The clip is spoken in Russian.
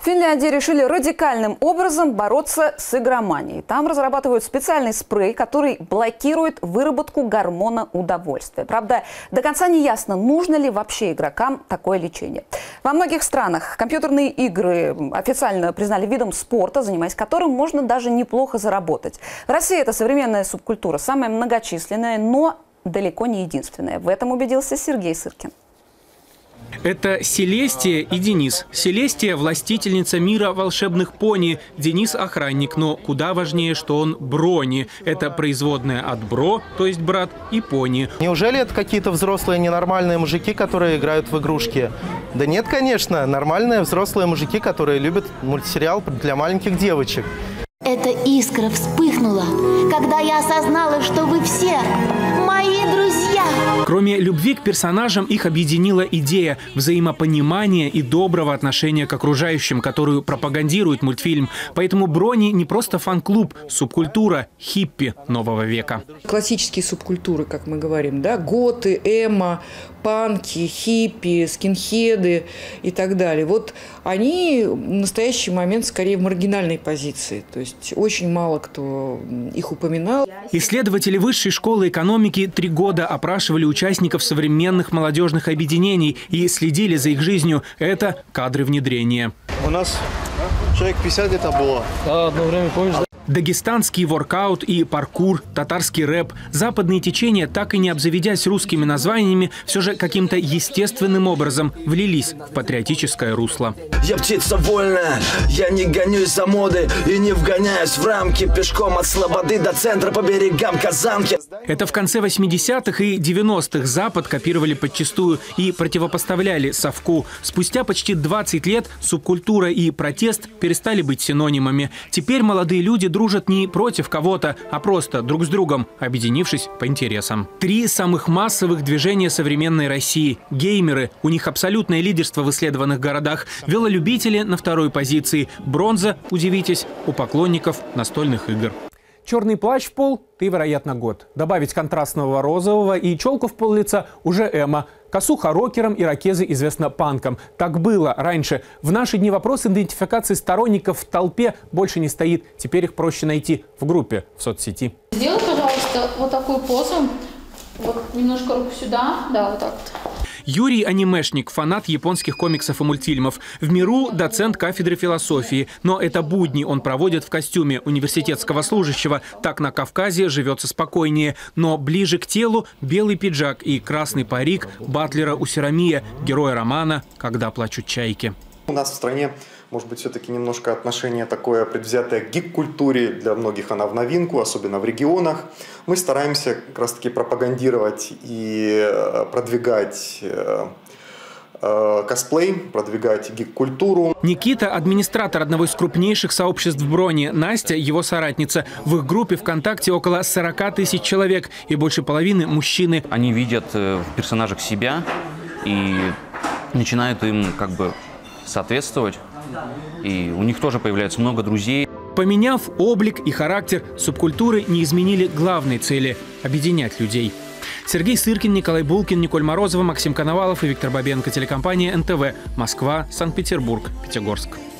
В Финляндии решили радикальным образом бороться с игроманией. Там разрабатывают специальный спрей, который блокирует выработку гормона удовольствия. Правда, до конца не ясно, нужно ли вообще игрокам такое лечение. Во многих странах компьютерные игры официально признали видом спорта, занимаясь которым можно даже неплохо заработать. В России это современная субкультура, самая многочисленная, но далеко не единственная. В этом убедился Сергей Сыркин. Это Селестия и Денис. Селестия – властительница мира волшебных пони. Денис – охранник, но куда важнее, что он брони. Это производная от бро, то есть брат, и пони. Неужели это какие-то взрослые ненормальные мужики, которые играют в игрушки? Да нет, конечно. Нормальные взрослые мужики, которые любят мультсериал для маленьких девочек. Эта искра вспыхнула, когда я осознала, что вы все мои друзья. Кроме любви к персонажам, их объединила идея взаимопонимания и доброго отношения к окружающим, которую пропагандирует мультфильм. Поэтому брони не просто фан-клуб, субкультура, хиппи нового века. Классические субкультуры, как мы говорим, да, готы, эмо, панки, хиппи, скинхеды и так далее. Вот они в настоящий момент скорее в маргинальной позиции. То есть очень мало кто их упоминал. Исследователи Высшей школы экономики 3 года опрашивали участников современных молодежных объединений и следили за их жизнью. Это кадры внедрения. У нас человек 50 где-то было. Да, одно время, помнишь, да? Дагестанский воркаут и паркур, татарский рэп. Западные течения, так и не обзаведясь русскими названиями, все же каким-то естественным образом влились в патриотическое русло. Я птица вольная, я не гонюсь за модой и не вгоняюсь в рамки. Пешком от Слободы до центра по берегам Казанки. Это в конце 80-х и 90-х Запад копировали подчистую и противопоставляли совку. Спустя почти 20 лет субкультура и протест перестали быть синонимами. Теперь молодые люди дружат не против кого-то, а просто друг с другом, объединившись по интересам. 3 самых массовых движения современной России. Геймеры, у них абсолютное лидерство в исследованных городах. Велолюбители на 2-й позиции. Бронза, удивитесь, у поклонников настольных игр. Черный плащ в пол – ты, вероятно, год. Добавить контрастного розового и челку в пол лица – уже эмо. Косуха рокерам, ирокезы известно панкам. Так было раньше. В наши дни вопрос идентификации сторонников в толпе больше не стоит. Теперь их проще найти в группе в соцсети. Сделай, пожалуйста, вот такую позу. Вот немножко руку сюда. Да, вот так вот. Юрий – анимешник, фанат японских комиксов и мультфильмов. В миру – доцент кафедры философии. Но это будни он проводит в костюме университетского служащего. Так на Кавказе живется спокойнее. Но ближе к телу – белый пиджак и красный парик батлера Усирамия, героя романа «Когда плачут чайки». У нас в стране, может быть, все-таки немножко отношение такое предвзятое к гик-культуре. Для многих она в новинку, особенно в регионах. Мы стараемся как раз-таки пропагандировать и продвигать косплей, продвигать гик-культуру. Никита – администратор одного из крупнейших сообществ брони. Настя – его соратница. В их группе ВКонтакте около 40 тысяч человек, и больше половины – мужчины. Они видят в персонажах себя и начинают им как бы соответствовать. И у них тоже появляется много друзей. Поменяв облик и характер, субкультуры не изменили главной цели – объединять людей. Сергей Сыркин, Николай Булкин, Николь Морозова, Максим Коновалов и Виктор Бабенко. Телекомпания НТВ. Москва, Санкт-Петербург, Пятигорск.